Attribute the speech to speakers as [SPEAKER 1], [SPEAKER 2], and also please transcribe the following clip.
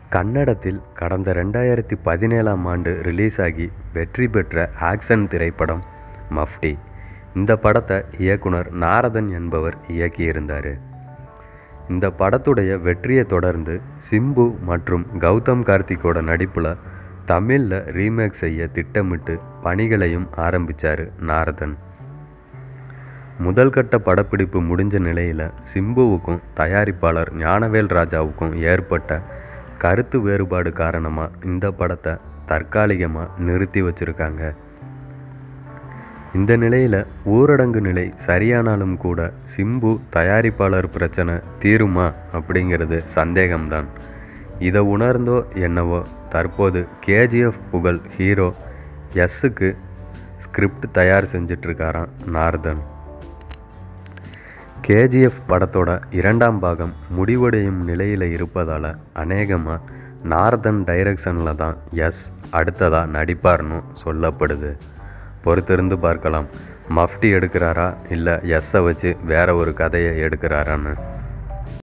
[SPEAKER 1] கன்னடத்தில் கடந்த 2017ஆம் ஆண்டு ரிலீஸ் ஆகி வெற்றி பெற்ற ஆக்ஷன் திரைப்படம் மஃப்டி. இந்த படத்தை இயக்குனர் நாரதன் என்பவர் இயக்கியிருந்தார். இந்த படத்துடைய வெற்றியை தொடர்ந்து சிம்பு மற்றும் கௌதம் கார்த்திக்கோட நடிப்பில் தமிழில் ரீமேக் செய்ய திட்டமிட்டு பணிகளையும் ஆரம்பித்தார் நாரதன். முதல் கட்ட படப்பிடிப்பு முடிஞ்ச நிலையில் சிம்புவுக்கும் தயாரிப்பாளர் ஞானவேல் ராஜாவுக்கும் ஏற்பட்ட கருத்து வேறுபாடு காரணமாக இந்த படத்தை தற்காலிகமாக நிறுத்தி வச்சுருக்காங்க. இந்த நிலையில் ஊரடங்கு நிலை சரியானாலும் கூட சிம்பு தயாரிப்பாளர் பிரச்சனை தீருமா அப்படிங்கிறது சந்தேகம்தான். இதை உணர்ந்தோ என்னவோ தற்போது கேஜிஎஃப் புகழ் ஹீரோ எஸ்ஸுக்கு ஸ்கிரிப்ட் தயார் செஞ்சிட்ருக்காராம் நாரதன். கேஜிஎஃப் படத்தோட 2ஆம் பாகம் முடிவடையும் நிலையில் இருப்பதால் அநேகமாக நாரதன் டைரக்ஷனில் தான் எஸ் அடுத்ததாக நடிப்பார்னு சொல்லப்படுது. பொறுத்திருந்து பார்க்கலாம், மஃப்டி எடுக்கிறாரா இல்லை எஸ்ஸை வச்சு வேற ஒரு கதையை எடுக்கிறாரான்னு.